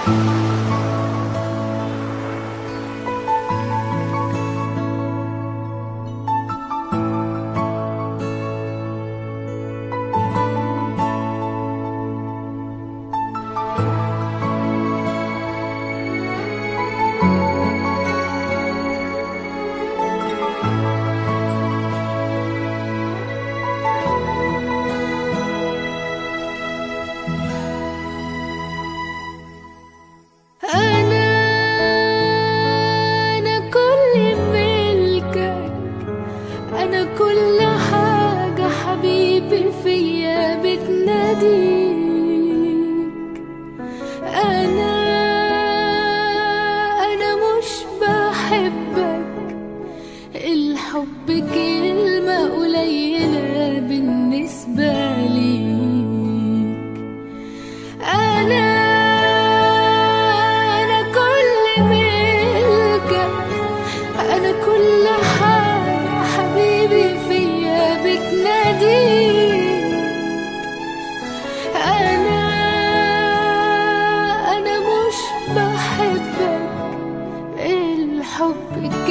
كل حاجة حبيبي فيا بتناديك. أنا مش بحبك، الحب كلمة قليلة بالنسبة ليك. أنا كل ملكك، أنا كل حاجة حبيبي فيا بتناديك. أنا مش بحبك، الحب